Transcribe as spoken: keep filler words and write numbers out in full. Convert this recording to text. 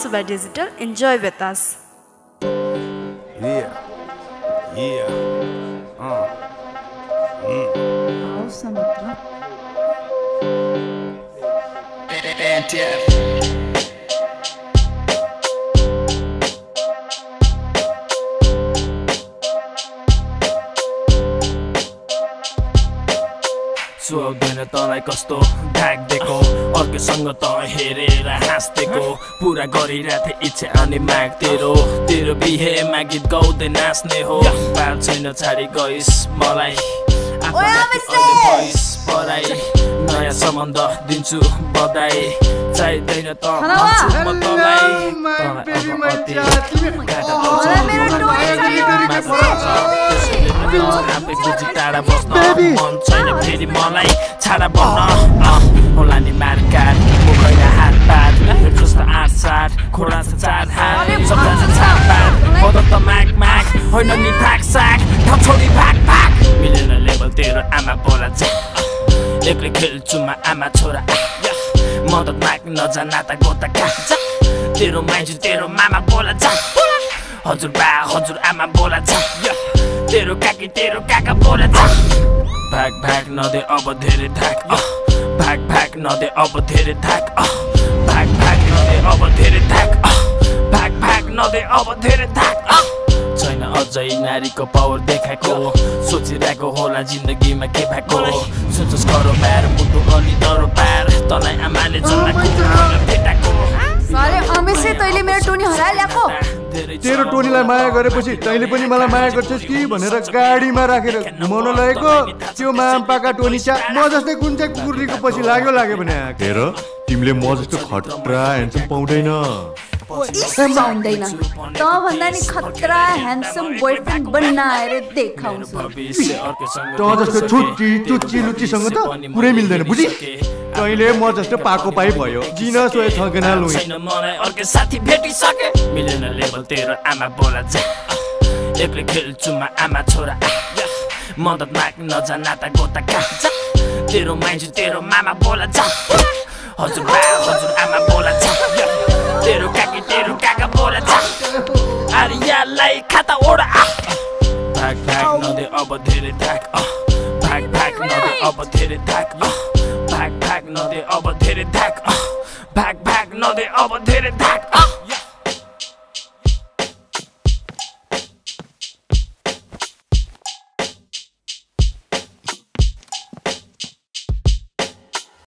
also by digital. Enjoy with us. Yeah. Yeah. Uh. Mm. Awesome, Mitra. A N T F. सुहाउँदैन तँलाई कस्तो ढाक्देको अर्कोसँग त हेरेर हाँस्देको पुरा गरिरहेथे इच्छा अनि माग तेरो तेरो बिहेमा गीत गाउँदै नाच्ने हो बात छैन छाडी गइस् मलाई पढाइ नयाँ सम्बन्ध दिन्छु बधाई चाहिँदैन त भन्छु म तँलाई टाढा बस्न मन छैन फेरि मलाई छाडा बन्न होला नि मारकाट मुखैना हात पात कस्तो आठ सात खोडा छ चार हात सबै छ छाप पात बद त माग माग होइन नि थाक साक ठाउँ छोडी भाग भाग मिलेन लेभल तेरो आमा बोला जा एक्लै खेल्छु म आमा छोरा मद्दत माग नजाना त गोता का तेरो माइजू तेरो मामा बोला जा हजुर बा हजुर आमा बोला जा तेरो काकी तेरो काका बोला जा भाग भाग नदे अब धेरै धाक भाग भाग नदे अब धेरै धाक भाग भाग नदे अब धेरै धाक भाग भाग नदे अब धेरै धाक छैन अझै नारीको पावर देखाएको सोचिरहेको होला जिन्दगीमा के भएको सोचोस् करो पार मुटु अलि डरो पार तँलाई आमाले जन्माको भेटाको साले अमेशे तैले मेरो टोनी हराइल्याको तेरो टोनीलाई माया गरेपछि तैले पनि मलाई माया गर्छस् कि भनेर गाडीमा राखेर घुमाउन लगेको त्यो मामपाका टोनी च्या म जस्तै कुन चाहिँ कुकुरनीको पछि लाग्यो लाग्यो भने हेर तिमीले म जस्तो खट्रा ह्यान्डसम पाउँदैन पाउँदैन त भन्दा नि खतरा ह्यान्डसम बोयफ्रेन्ड बनाएर देखाउँछु त जस्तो छुट्टी चुच्ची लुच्चीसँग त पुरै मिल्दैन बुझी तैले म जस्तो पाको पाइ भयो जिन सोए छगेना लुई मलाई अर्को साथी भेटिसके मिलेन लेभल तेरो आमा बोला जा एक्लै खेल्छु म आमा छोरा मद्दत माग नजाना त गोता का तेरो माइजू तेरो मामा बोला जा हजुर बा हजुर आमा बोला जा तेरो काकी तेरो काका बोला जा आर्यालाई खाता ओडा भाग भाग नदे अब धेरै धाक भाग भाग नदे अब धेरै धाक भाग भाग नदे अब धेरै धाक भाग भाग नदे अब धेरै धाक